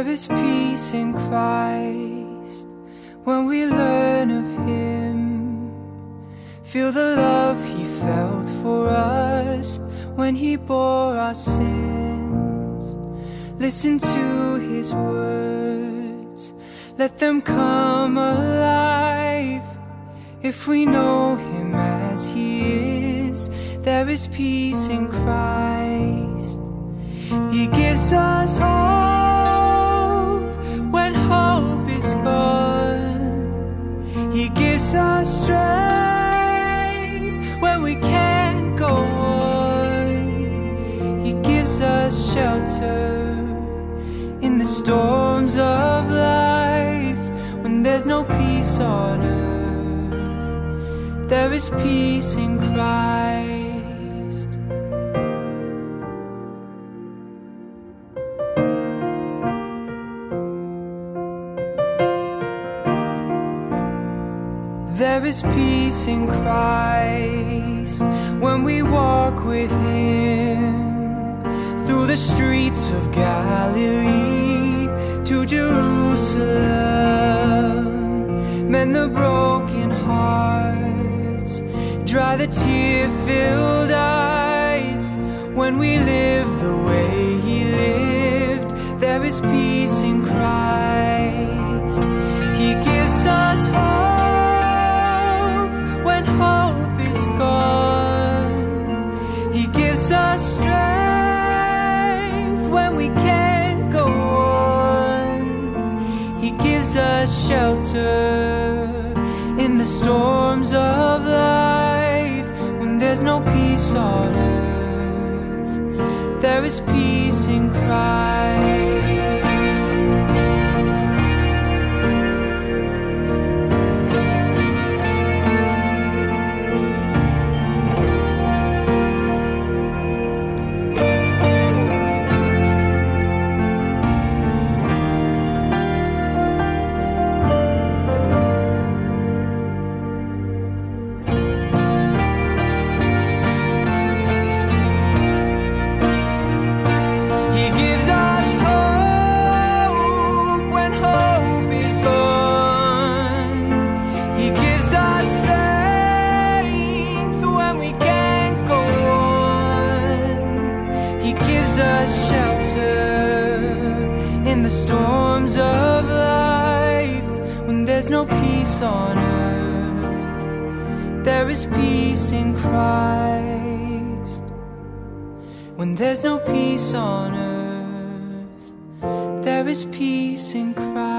There is peace in Christ when we learn of Him. Feel the love He felt for us when He bore our sins. Listen to His words, let them come alive. If we know Him as He is, there is peace in Christ. He gives us hope when hope is gone. He gives us strength when we can't go on. He gives us shelter in the storms of life. When there's no peace on earth, there is peace in Christ. There is peace in Christ when we walk with Him through the streets of Galilee to Jerusalem. Mend the broken hearts, dry the tear-filled eyes. When we live the way He lived, there is peace in Christ. He gives us hope when hope is gone. He gives us strength when we can't go on. He gives us shelter in the storms of life. When there's no peace on earth, there is peace in Christ. On earth, there is peace in Christ. When there's no peace on earth, there is peace in Christ.